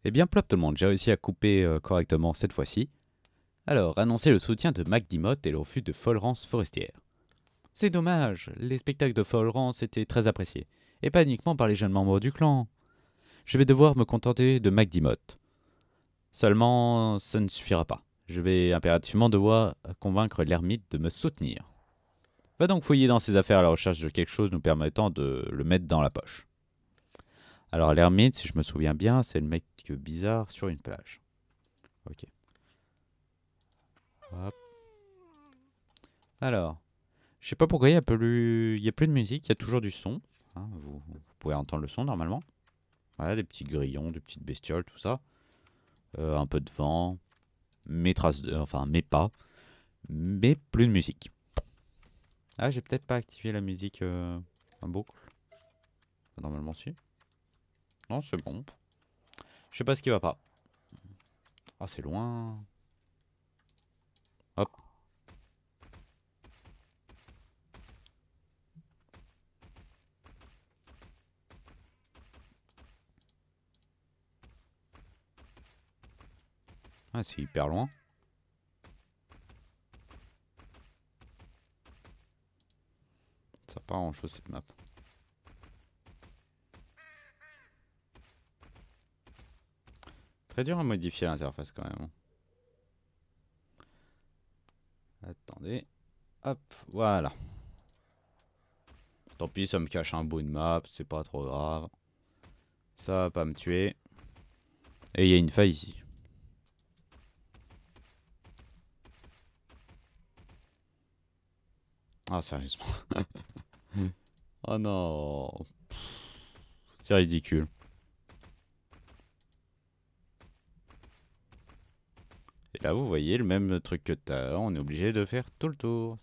Eh bien, plop tout le monde, j'ai réussi à couper correctement cette fois-ci. Alors, annoncer le soutien de MacDimot et le refus de Folrance Forestière. C'est dommage, les spectacles de Folrance étaient très appréciés, et pas uniquement par les jeunes membres du clan. Je vais devoir me contenter de MacDimot. Seulement, ça ne suffira pas. Je vais impérativement devoir convaincre l'ermite de me soutenir. Va donc fouiller dans ses affaires à la recherche de quelque chose nous permettant de le mettre dans la poche. Alors l'ermite, si je me souviens bien, c'est le mec bizarre sur une plage. Ok. Hop. Alors, je sais pas pourquoi il y a plus de musique, il y a toujours du son. Hein, vous pouvez entendre le son normalement. Voilà, des petits grillons, des petites bestioles, tout ça. Un peu de vent, mes traces, enfin mes pas, mais plus de musique. Ah, j'ai peut-être pas activé la musique en boucle. Normalement si. Non, c'est bon. Je sais pas ce qui va pas. Ah, c'est loin. Hop. Ah, c'est hyper loin. Ça part en chose cette map. Très dur à modifier l'interface quand même. Attendez. Hop, voilà. Tant pis, ça me cache un bout de map, c'est pas trop grave. Ça va pas me tuer. Et il y a une faille ici. Ah, sérieusement. Oh non. C'est ridicule. Et là, vous voyez le même truc que tout à l'heure. On est obligé de faire tout le tour.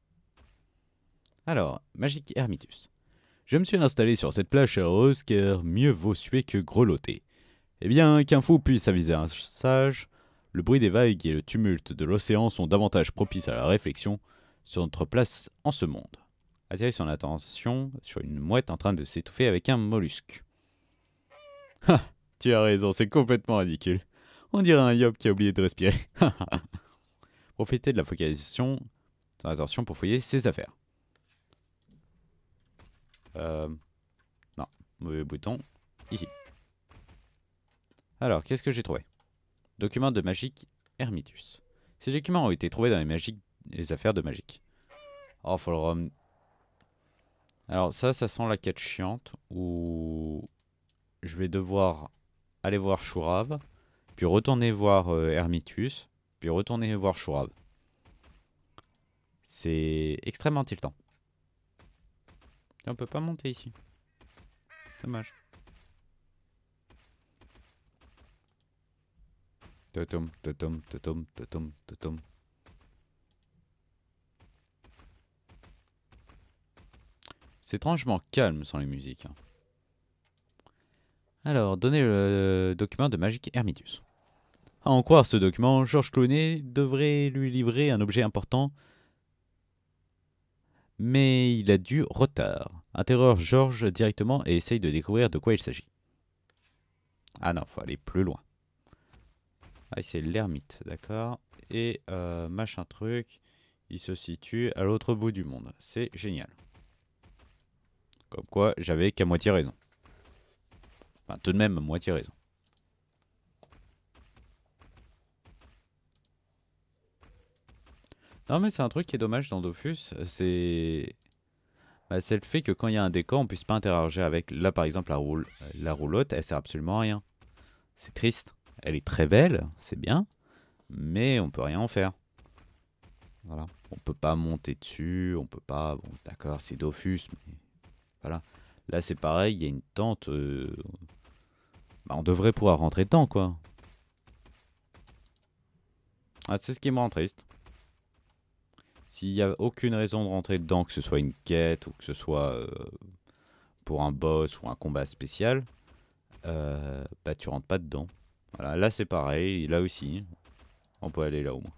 Alors, Magic Hermitus. Je me suis installé sur cette plage chaleureuse car mieux vaut suer que grelotter. Eh bien, qu'un fou puisse aviser un sage, le bruit des vagues et le tumulte de l'océan sont davantage propices à la réflexion sur notre place en ce monde. Attirer son attention sur une mouette en train de s'étouffer avec un mollusque. Ha, tu as raison, c'est complètement ridicule. On dirait un yob qui a oublié de respirer. Profitez de la focalisation, son attention pour fouiller ses affaires. Non, mauvais bouton. Ici. Alors, qu'est-ce que j'ai trouvé? Document de Magic Hermitus. Ces documents ont été trouvés dans les affaires de Magic. Oh, faut le Alors ça sent la quête chiante où je vais devoir aller voir Shurav, puis retourner voir Hermitus, puis retourner voir Shurav. C'est extrêmement tiltant. Et on peut pas monter ici. Dommage. Totom, totom, totom, totom, totom. C'est étrangement calme sans les musiques. Alors, donnez le document de Magic Hermitus. À en croire ce document, Georges Clooney devrait lui livrer un objet important, mais il a du retard. Interroge Georges directement et essaye de découvrir de quoi il s'agit. Ah non, faut aller plus loin. Ah, c'est l'ermite, d'accord. Et machin truc, il se situe à l'autre bout du monde. C'est génial. Comme quoi, j'avais qu'à moitié raison. Enfin, tout de même, moitié raison. Non, mais c'est un truc qui est dommage dans Dofus, c'est le fait que quand il y a un décor, on puisse pas interagir avec. Là, par exemple, la roulotte, elle sert absolument à rien. C'est triste. Elle est très belle, c'est bien, mais on peut rien en faire. Voilà. On peut pas monter dessus, on peut pas. Bon, d'accord, c'est Dofus, mais voilà. Là, c'est pareil, il y a une tente. Bah, on devrait pouvoir rentrer dedans, quoi. Ah, c'est ce qui me rend triste. S'il n'y a aucune raison de rentrer dedans, que ce soit une quête ou que ce soit pour un boss ou un combat spécial, bah tu rentres pas dedans. Voilà, là c'est pareil, là aussi, on peut aller là au moins.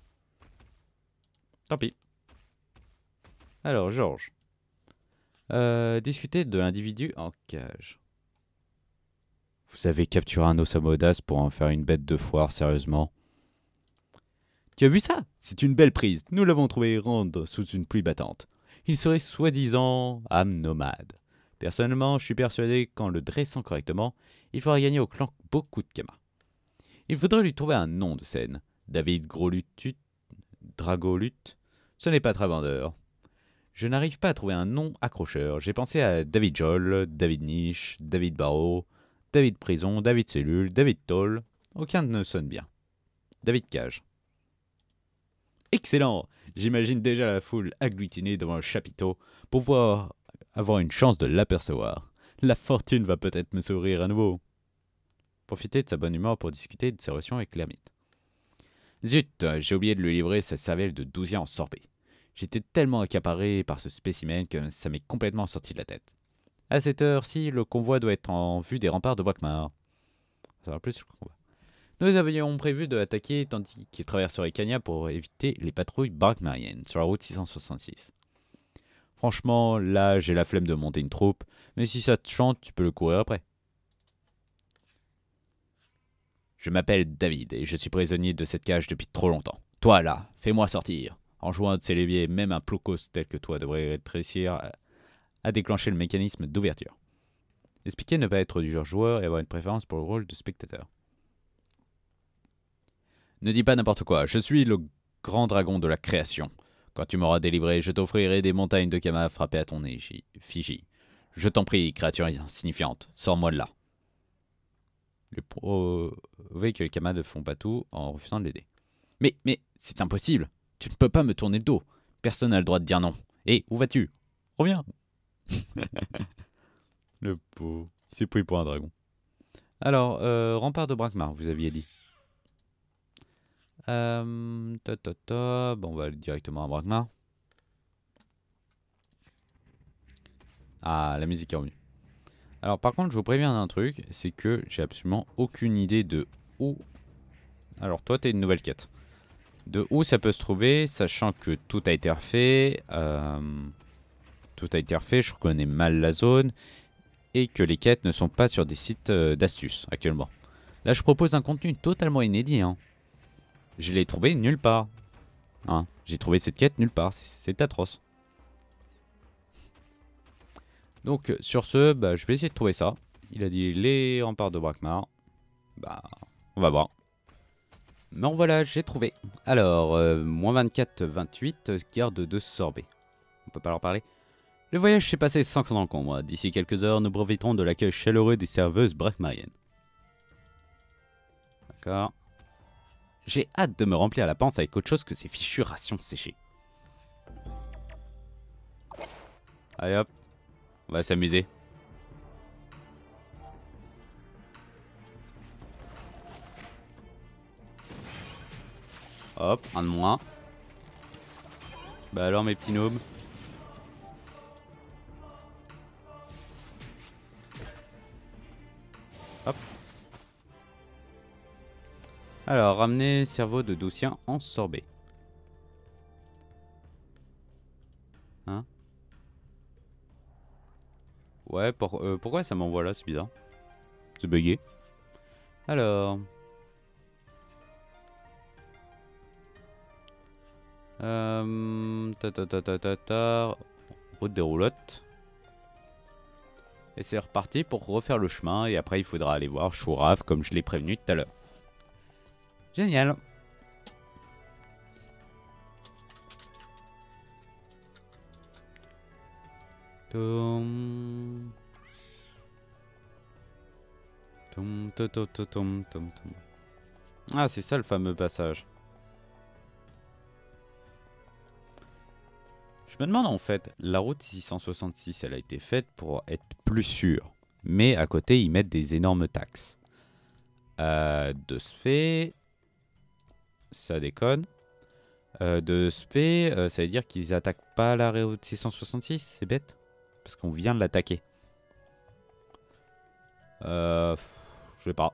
Tant pis. Alors, Georges. Discuter de l'individu en cage. Vous avez capturé un Osamodas pour en faire une bête de foire, sérieusement? Tu as vu ça? C'est une belle prise. Nous l'avons trouvé errante sous une pluie battante. Il serait soi-disant âme nomade. Personnellement, je suis persuadé qu'en le dressant correctement, il fera gagner au clan beaucoup de kamas. Il faudrait lui trouver un nom de scène. David Grolutut, Dragolut, ce n'est pas très vendeur. Je n'arrive pas à trouver un nom accrocheur. J'ai pensé à David Joel, David Niche, David Barrow, David Prison, David Cellule, David Toll. Aucun ne sonne bien. David Cage. Excellent! J'imagine déjà la foule agglutinée devant le chapiteau pour pouvoir avoir une chance de l'apercevoir. La fortune va peut-être me sourire à nouveau. Profitez de sa bonne humeur pour discuter de ses relations avec l'ermite. Zut, j'ai oublié de lui livrer sa cervelle de 12 en sorbet. J'étais tellement accaparé par ce spécimen que ça m'est complètement sorti de la tête. À cette heure-ci, le convoi doit être en vue des remparts de Brakmar. Ça va plus le convoi. Nous avions prévu de attaquer tandis qu'il traverserait Kanya pour éviter les patrouilles brakmariennes sur la route 666. Franchement, là, j'ai la flemme de monter une troupe, mais si ça te chante, tu peux le courir après. Je m'appelle David et je suis prisonnier de cette cage depuis trop longtemps. Toi, là, fais-moi sortir. En jouant un de ces leviers, même un ploucos tel que toi devrait réussir à déclencher le mécanisme d'ouverture. Expliquer ne pas être du genre joueur et avoir une préférence pour le rôle de spectateur. Ne dis pas n'importe quoi, je suis le grand dragon de la création. Quand tu m'auras délivré, je t'offrirai des montagnes de kamas frappées à ton effigie. Je t'en prie, créature insignifiante, sors-moi de là. Le prouver que les kamas ne font pas tout en refusant de l'aider. Mais, c'est impossible. Tu ne peux pas me tourner le dos. Personne n'a le droit de dire non. Hé, où vas-tu? Reviens. Le pauvre. Il s'est pris pour un dragon. Alors, rempart de Brakmar, vous aviez dit. Bon, on va aller directement à Brakmar. Ah, la musique est revenue. Alors, par contre, je vous préviens d'un truc, c'est que j'ai absolument aucune idée de où. Alors, toi, t'es une nouvelle quête. De où ça peut se trouver, sachant que tout a été refait. Tout a été refait, je reconnais mal la zone. Et que les quêtes ne sont pas sur des sites d'astuces actuellement. Là, je propose un contenu totalement inédit. Hein. Je l'ai trouvé nulle part. Hein. J'ai trouvé cette quête nulle part. C'est atroce. Donc, sur ce, bah, je vais essayer de trouver ça. Il a dit les remparts de Brakmar. Bah, on va voir. Mais voilà, j'ai trouvé. Alors, moins 24, 28, garde de sorbet. On peut pas leur parler. Le voyage s'est passé sans encombre. D'ici quelques heures, nous profiterons de l'accueil chaleureux des serveuses brakmariennes. D'accord. J'ai hâte de me remplir la panse avec autre chose que ces fichues rations séchées. Allez hop, on va s'amuser. Hop, un de moins. Bah alors mes petits noobs. Hop. Alors, ramener cerveau de Doucien en sorbet. Hein? Ouais, pourquoi ça m'envoie là? C'est bizarre. C'est bugué. Alors... Route des roulottes. Et c'est reparti pour refaire le chemin. Et après, il faudra aller voir Chourave comme je l'ai prévenu tout à l'heure. Génial. Ah, c'est ça le fameux passage. Je me demande en fait, la route 666, elle a été faite pour être plus sûre. Mais à côté, ils mettent des énormes taxes. De ce fait... Ça déconne. De ce fait, ça veut dire qu'ils attaquent pas la route 666, c'est bête. Parce qu'on vient de l'attaquer. Je sais pas.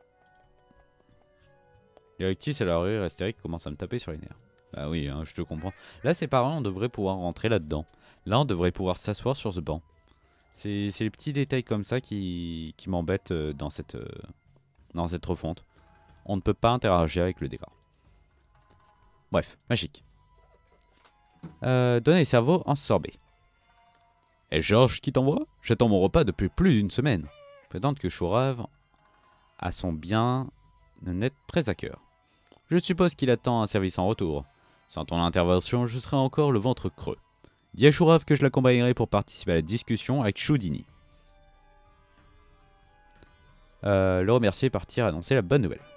Directis et la rue Astérique commencent à me taper sur les nerfs. Bah oui, hein, je te comprends. Là, c'est pareil, on devrait pouvoir rentrer là-dedans. Là, on devrait pouvoir s'asseoir sur ce banc. C'est les petits détails comme ça qui m'embêtent dans cette refonte. On ne peut pas interagir avec le décor. Bref, magique. Donner cerveau en sorbet. Et Georges qui t'envoie? J'attends mon repas depuis plus d'une semaine. Prétendre que Chourave a son bien-être très à cœur. Je suppose qu'il attend un service en retour. Sans ton intervention, je serai encore le ventre creux. Dis à Chourave que je l'accompagnerai pour participer à la discussion avec Choudini. Le remercier et partir annoncer la bonne nouvelle.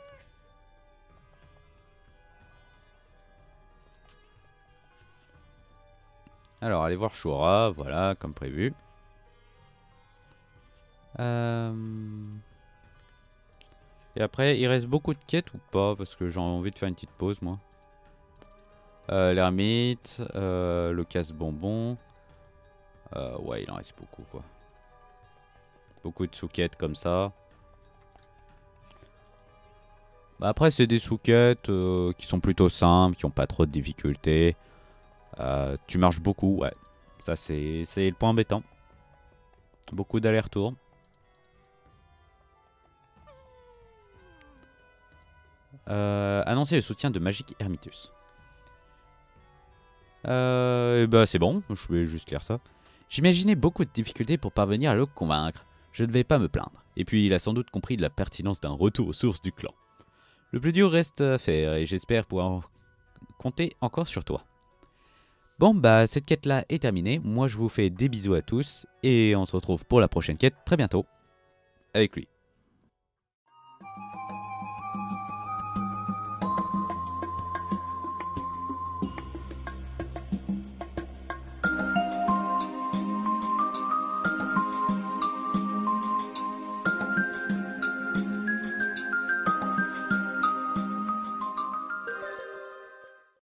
Alors, allez voir Chourave, voilà, comme prévu. Et après, il reste beaucoup de quêtes ou pas? Parce que j'ai envie de faire une petite pause, moi. L'ermite, le casse-bonbon. Ouais, il en reste beaucoup, quoi. Beaucoup de sous-quêtes comme ça. Bah après, c'est des sous-quêtes qui sont plutôt simples, qui n'ont pas trop de difficultés. Tu marches beaucoup, ouais. Ça, c'est le point embêtant. Beaucoup d'allers-retours. Annoncer le soutien de Magic Hermitus. Bah c'est bon, je vais juste lire ça. J'imaginais beaucoup de difficultés pour parvenir à le convaincre. Je ne vais pas me plaindre. Et puis il a sans doute compris la pertinence d'un retour aux sources du clan. Le plus dur reste à faire et j'espère pouvoir compter encore sur toi. Bon bah cette quête là est terminée. Moi je vous fais des bisous à tous et on se retrouve pour la prochaine quête très bientôt avec lui.